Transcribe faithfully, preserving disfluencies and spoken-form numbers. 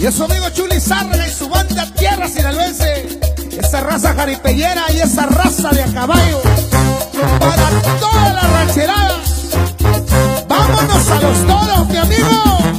Y es su amigo Chuli Zárraga y su banda Tierra Sinaloense. Esa raza jaripellera y esa raza de a caballo. Para toda la rancherada. Vámonos a los toros, mi amigo.